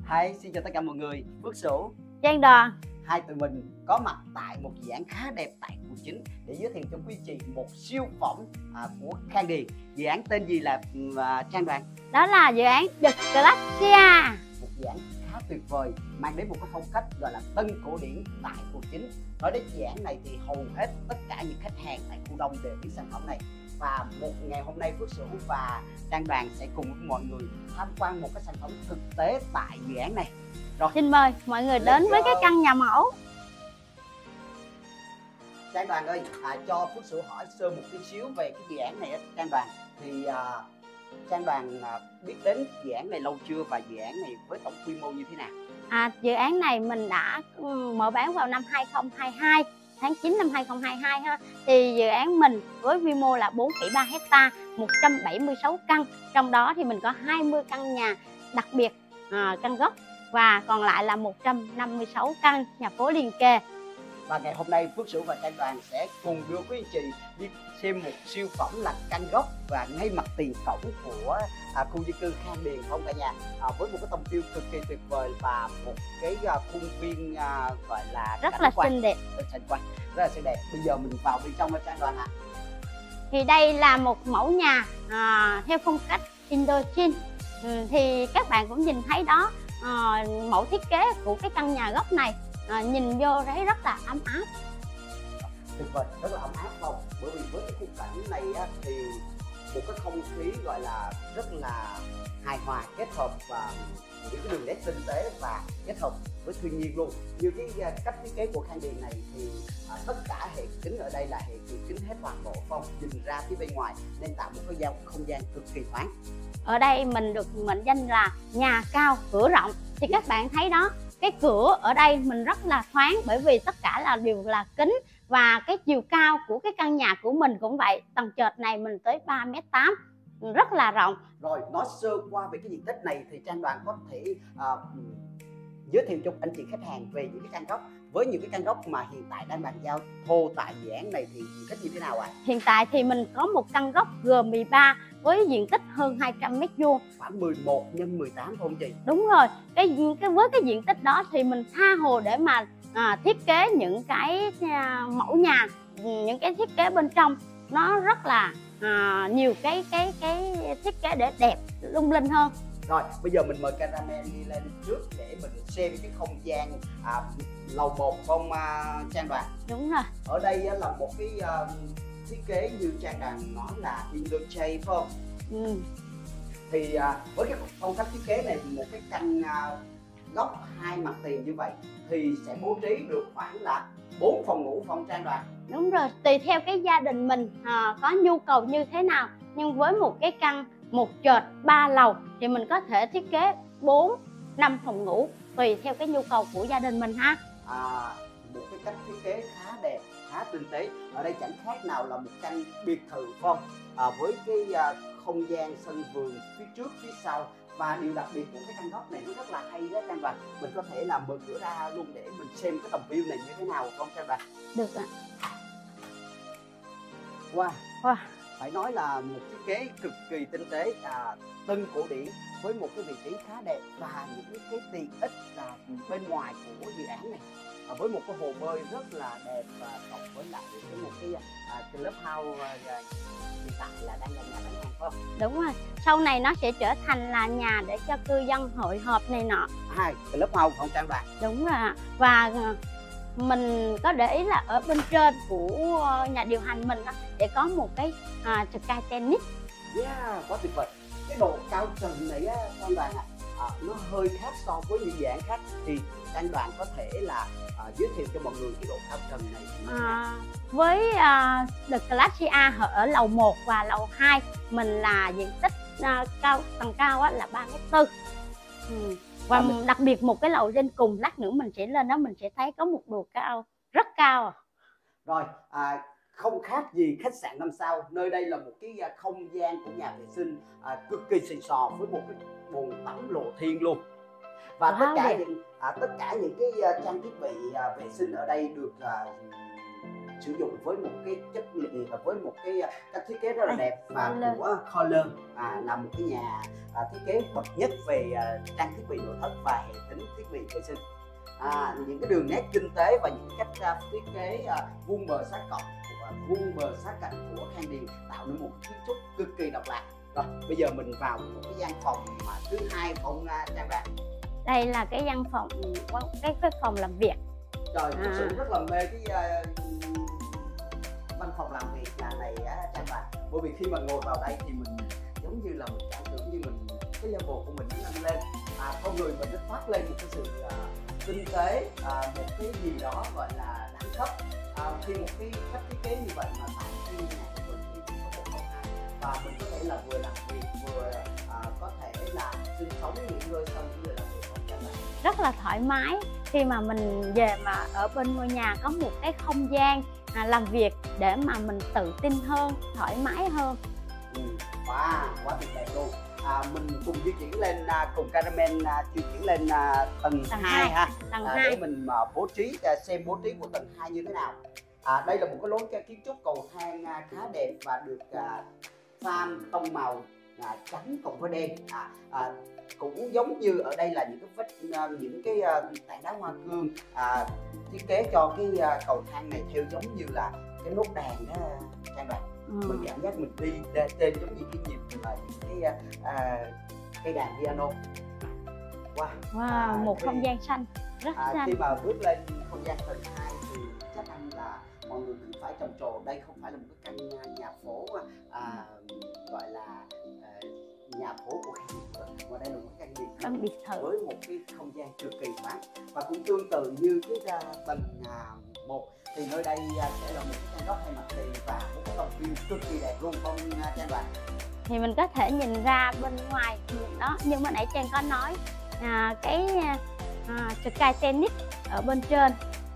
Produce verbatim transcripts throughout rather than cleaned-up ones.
Hi, xin chào tất cả mọi người. Phước Sửu, Trang Đò. hai tụi mình có mặt tại một dự án khá đẹp tại quận chín để giới thiệu cho quý chị một siêu phẩm à, của Khang Điền. Dự án tên gì là à, Trang Đoàn? Đó là dự án The Glacia. Một dự án khá tuyệt vời, mang đến một cái phong cách gọi là tân cổ điển tại quận chín. Nói đến dự án này thì hầu hết tất cả những khách hàng tại khu đông đều biết sản phẩm này. Và một ngày hôm nay Phước Sửu và Trang Đoàn sẽ cùng với mọi người tham quan một cái sản phẩm thực tế tại dự án này. Rồi, xin mời mọi người đến Let's với go. cái căn nhà mẫu. Trang Đoàn ơi, à, cho Phước Sửu hỏi sơ một tí xíu về cái dự án này á, Trang Đoàn. Thì à, Trang Đoàn à, biết đến dự án này lâu chưa và dự án này với tổng quy mô như thế nào? À, dự án này mình đã ừ, mở bán vào năm hai không hai hai, tháng chín năm hai không hai hai ha. Thì dự án mình với quy mô là bốn phẩy ba héc-ta, một trăm bảy mươi sáu căn. Trong đó thì mình có hai mươi căn nhà đặc biệt, à, căn gốc, và còn lại là một trăm năm mươi sáu căn nhà phố liền kề. Và ngày hôm nay Phước Sửu và Trang Đoàn sẽ cùng đưa quý anh chị đi xem một siêu phẩm là căn gốc và ngay mặt tiền cổng của à, khu dân cư Khang Điền không cả nhà, à, với một cái tông tiêu cực kỳ tuyệt vời và một cái à, khuôn viên à, gọi là Rất là quan, xinh đẹp. cảnh quan rất là xinh đẹp. Bây giờ mình vào bên trong với Trang Đoàn ạ. À. Thì đây là một mẫu nhà à, theo phong cách Indochine. Ừ, thì các bạn cũng nhìn thấy đó, à, mẫu thiết kế của cái căn nhà gốc này à, nhìn vô thấy rất là ấm áp. Tuyệt vời, rất là ấm áp không? Bởi vì với cái khung cảnh này á, thì một cái không khí gọi là rất là hài hòa, kết hợp và những cái đường nét tinh tế và kết hợp với thiên nhiên luôn. Như cái cách thiết kế của Khang Điền này thì à, tất cả hệ kính ở đây là hệ tường kính hết toàn bộ không, nhìn ra phía bên ngoài nên tạo một cái giao không gian cực kỳ thoáng. Ở đây mình được mệnh danh là nhà cao cửa rộng. Thì các bạn thấy đó, cái cửa ở đây mình rất là thoáng bởi vì tất cả là đều là kính. Và cái chiều cao của cái căn nhà của mình cũng vậy, tầng trệt này mình tới ba mét tám, rất là rộng. Rồi, nói sơ qua về cái diện tích này thì Trang Đoàn có thể à, giới thiệu cho anh chị khách hàng về những cái căn gốc. Với những cái căn gốc mà hiện tại đang bàn giao thô tại dự án này thì diện tích như thế nào ạ? À? Hiện tại thì mình có một căn gốc G mười ba với diện tích hơn hai trăm mét vuông, khoảng mười một nhân mười tám không chị? Đúng rồi. Cái, cái với cái diện tích đó thì mình tha hồ để mà à, thiết kế những cái à, mẫu nhà, những cái thiết kế bên trong nó rất là à, nhiều cái cái cái thiết kế để đẹp lung linh hơn. Rồi, bây giờ mình mời cameraman đi lên trước để mình xem cái không gian à, lầu một không à, Trang Đoàn. Đúng rồi. Ở đây là một cái uh, thiết kế như Trang Đoàn nói là Indochine phải không? Ừ. Thì uh, với cái phong cách thiết kế này thì một cái căn uh, góc hai mặt tiền như vậy thì sẽ bố trí được khoảng là bốn phòng ngủ phòng Trang Đoàn. Đúng rồi, tùy theo cái gia đình mình à, có nhu cầu như thế nào. Nhưng với một cái căn một trệt ba lầu thì mình có thể thiết kế bốn năm phòng ngủ tùy theo cái nhu cầu của gia đình mình ha. À, một cái cách thiết kế khá đẹp, khá tinh tế. Ở đây chẳng khác nào là một căn biệt thự không? À, với cái à, không gian sân vườn phía trước phía sau. Và điều đặc biệt của cái căn góc này nó rất là hay đó Trang Đoàn. Mình có thể là mở cửa ra luôn để mình xem cái tầm view này như thế nào không Trang Đoàn? Được ạ. Wow. Wow. Phải nói là một thiết kế cực kỳ tinh tế, à, tân cổ điển với một cái vị trí khá đẹp và những cái tiện ích là bên ngoài của dự án này, à, với một cái hồ bơi rất là đẹp và cộng với lại cái một cái à, clubhouse à, hiện tại là đang là nhà bán hàng không? Đúng rồi, sau này nó sẽ trở thành là nhà để cho cư dân hội họp này nọ. Hai clubhouse không Trang Đoàn? Đúng rồi ạ. Và mình có để ý là ở bên trên của nhà điều hành mình để có một cái à, sky tennis. Yeah, quá tuyệt vời. Cái độ cao trần này á Trang Đoàn ạ, à, nó hơi khác so với những dự án khác thì Trang Đoàn có thể là à, giới thiệu cho mọi người cái độ cao trần này. À, với uh, The Glacia ở lầu một và lầu hai mình là diện tích uh, cao tầng cao á, là ba mét tư. Ừ. Và à, đặc biệt một cái lầu trên cùng, lát nữa mình sẽ lên đó mình sẽ thấy có một độ cao rất cao. Rồi, à, không khác gì khách sạn năm sao. Nơi đây là một cái không gian của nhà vệ sinh à, cực kỳ xịn sò với một cái bồn tắm lộ thiên luôn. Và Wow, tất cả đẹp. những à, tất cả những cái uh, trang thiết bị uh, vệ sinh ở đây được uh, sử dụng với một cái chất lượng và với một cái cách thiết kế rất là đẹp và Color. của Color, à, là một cái nhà à, thiết kế bậc nhất về à, trang thiết bị nội thất và hệ tính thiết bị vệ sinh. À, những cái đường nét tinh tế và những cách à, thiết kế à, vuông bờ sát cọc, à, vuông bờ sát cạnh của Khang Điền tạo nên một kiến trúc cực kỳ độc lạ. Rồi bây giờ mình vào một cái gian phòng mà thứ hai phòng uh, Trang Đạt. Đây là cái văn phòng, cái cái phòng làm việc. Trời, À. thực sự rất là mê cái uh, văn phòng làm việc nhà này uh, Trang Đạt. Bởi vì khi mà ngồi vào đây thì mình giống như là mình cảm tưởng như mình cái level của mình nó nâng lên, à, con người mình nó thoát lên một cái sự uh, tinh tế, uh, một cái gì đó gọi là đẳng cấp. Uh, khi một cái cách thiết kế như vậy mà tại khi nhà của mình thì chỉ có một không hai, và mình có thể là vừa làm việc vừa à, có thể là sinh sống nghỉ ngơi sau những giờ làm việc của Trang Đạt. Rất là thoải mái khi mà mình về mà ở bên ngôi nhà có một cái không gian à, làm việc để mà mình tự tin hơn, thoải mái hơn. Ừ, wow, quá tuyệt đẹp luôn. À, mình cùng di chuyển lên à, cùng Caramel à, di chuyển lên à, tầng, Tầng hai hai. ha. Tầng À, hai. để mình à, bố trí à, xem bố trí của tầng hai như thế nào. À, đây là một cái lối kiến trúc cầu thang à, khá đẹp và được à, pham tông màu à, trắng cộng với đen. À, à, cũng giống như ở đây là những cái vết à, những cái à, tảng đá hoa cương à, thiết kế cho cái à, cầu thang này theo giống như là cái nốt đàn đó Trang Đạt. Ừ. Mình cảm giác mình đi đe- trên giống như cái nhịp là những cái à, cây đàn piano. Wow, Wow, à, một khi, không gian xanh rất à, xanh. khi mà bước lên không gian tầng hai thì chắc ăn là mọi người cũng phải trầm trồ. Đây không phải là một cái căn à, nhà phố à, gọi là à, nhà phố của Khang Điền nữa, mà đây là một cái căn biệt Căn biệt thự với một cái không gian cực kỳ mát, và cũng tương tự như cái uh, tầng uh, một thì nơi đây uh, sẽ là một cái căn góc hai mặt tiền và một cái phòng view cực kỳ đẹp luôn con uh, Trang Đạt. thì mình có thể nhìn ra bên ngoài đó, nhưng mà nãy Trang có nói à, cái à, sky tennis ở bên trên.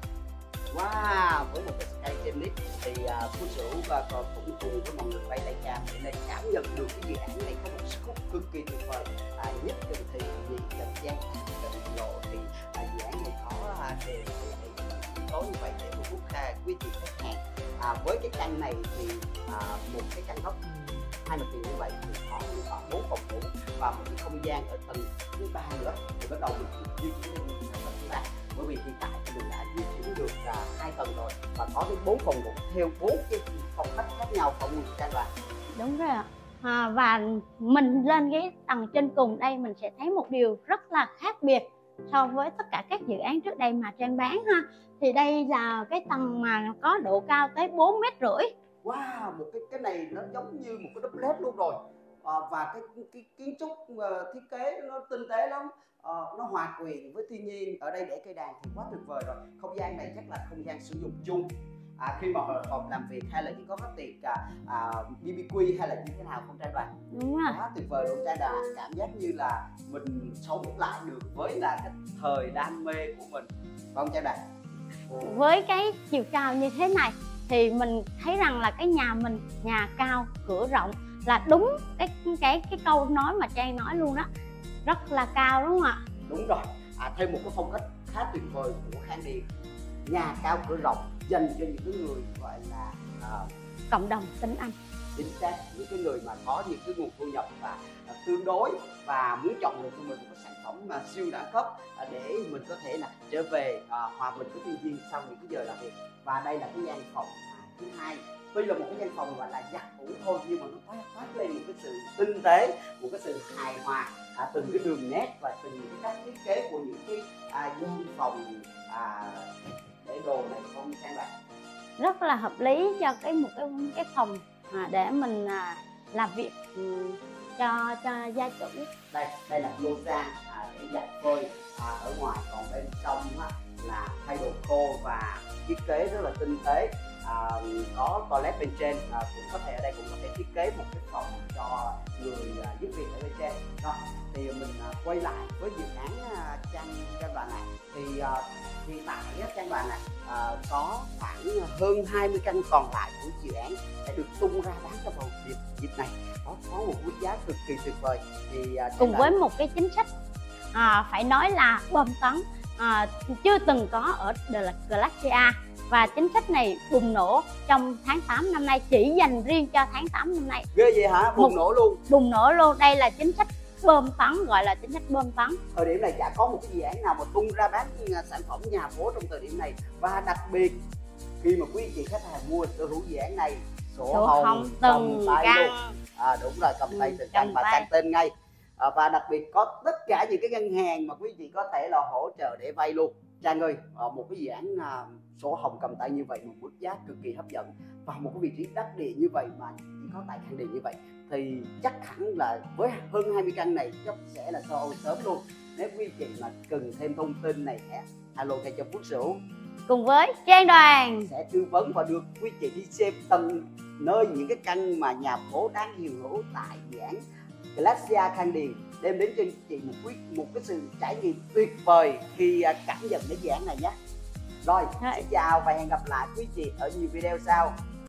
Wow, với một cái sky tennis thì uh, Phú Sửu và còn cũng cùng với mọi người quay tay cam để nên cảm nhận được cái dự án này có một sức hút cực kỳ tuyệt vời. À, nhất định thì vì gần gian gần lộ thì à, dự án này có à, đề yếu tố như vậy để thu hút à, quý vị khách hàng. À, với cái căn này thì à, một cái căn góc hai mặt tiền như vậy thì có khoảng bốn phòng ngủ và một cái không gian ở tầng thứ ba nữa thì bắt đầu mình di chuyển lên tầng thứ ba. Bởi vì hiện tại thì mình đã di chuyển được à, hai tầng rồi và có đến bốn phòng ngủ theo bốn cái phòng khách khác nhau, phòng ngủ Trang Đạt. Đúng rồi ạ. À, và mình lên cái tầng trên cùng đây mình sẽ thấy một điều rất là khác biệt so với tất cả các dự án trước đây mà Trang bán ha. Thì đây là cái tầng mà có độ cao tới bốn mét rưỡi. Wow, một cái cái này nó giống như một cái doublet luôn rồi. À, và cái, cái kiến trúc uh, thiết kế nó tinh tế lắm. À, nó hòa quyện với thiên nhiên. Ở đây để cây đàn thì quá tuyệt vời rồi. Không gian này chắc là không gian sử dụng chung. À, khi mà phòng làm việc hay là chỉ có có tiệc à, à, bê bê quy hay là như thế nào không Trang Đạt? Đúng rồi. Quá tuyệt vời luôn Trang Đạt, cảm giác như là mình sống lại được với là cái thời đam mê của mình, không Trang Đạt? Với cái chiều cao như thế này thì mình thấy rằng là cái nhà mình nhà cao cửa rộng là đúng cái cái cái câu nói mà Trang nói luôn đó, rất là cao đúng không ạ? Đúng rồi. À, thêm một cái phong cách khá tuyệt vời của Khang Điền, nhà cao cửa rộng dành cho những cái người gọi là à, Cộng đồng tính Anh. chính xác, những cái người mà có những cái nguồn thu nhập và à, tương đối và muốn chọn được cho mình một cái sản phẩm mà siêu đẳng cấp à, để mình có thể là trở về à, hòa mình với thiên nhiên sau những cái giờ làm việc. Và đây là cái gian phòng à, thứ hai. Tuy là một cái gian phòng gọi là giặt ủ thôi nhưng mà nó toát toát lên một cái sự tinh tế, một cái sự hài hòa à, từng cái đường nét và từng cái cách thiết kế của những cái à, gian phòng à, để đồ này không Trang Đạt. Rất là hợp lý cho cái một cái cái phòng à, để mình à, làm việc um, cho cho gia chủ. Đây đây là Loza à, để giặt phơi à, ở ngoài, còn bên trong á, là thay đồ khô và thiết kế rất là tinh tế. À, có toilet bên trên, à, cũng có thể ở đây cũng có thể thiết kế một cái phòng cho người à, giúp việc ở bên trên. Rồi thì mình à, quay lại với dự án à, Trang Trang Đoàn này thì à, hiện tại á, Trang Đoàn này à, có khoảng hơn hai mươi căn còn lại của dự án sẽ được tung ra bán cho vào dịp dịp này, có có một mức giá cực kỳ tuyệt vời. Thì à, Cùng với một cái chính sách à, phải nói là bom tấn à, chưa từng có ở The Glacia. và chính sách này bùng nổ trong tháng tám năm nay, chỉ dành riêng cho tháng tám năm nay. Ghê vậy hả? Bùng Một, nổ luôn. Bùng nổ luôn. Đây là chính sách bơm tấn, gọi là chính sách bơm tấn. Thời điểm này chả có một cái dự án nào mà tung ra bán sản phẩm nhà phố trong thời điểm này. Và đặc biệt khi mà quý anh chị khách hàng mua sở hữu dự án này, sổ, Sổ hồng, hồng cầm từng tay căn. luôn. À, đúng rồi, cầm tay Ừ, từng căn cầm và tay. sang tên ngay. À, và đặc biệt có tất cả những cái ngân hàng mà quý anh chị có thể là hỗ trợ để vay luôn. Trang ơi, một cái dự án à, sổ hồng cầm tay như vậy, một mức giá cực kỳ hấp dẫn và một cái vị trí đắc địa như vậy mà chỉ có tại Khang Điền như vậy, thì chắc hẳn là với hơn hai mươi căn này chắc sẽ là sold out sớm luôn. Nếu quý chị mà cần thêm thông tin này, alo ngay cho Phước Sửu Cùng với Trang Đoàn sẽ tư vấn và đưa quý chị đi xem tận nơi những cái căn mà nhà phố đang hiện hữu tại dự án Glacia Khang Điền, đem đến cho chị một quý một cái sự trải nghiệm tuyệt vời khi cảm nhận đến dự án này nhé. Rồi, Rồi. xin chào và hẹn gặp lại quý chị ở nhiều video sau.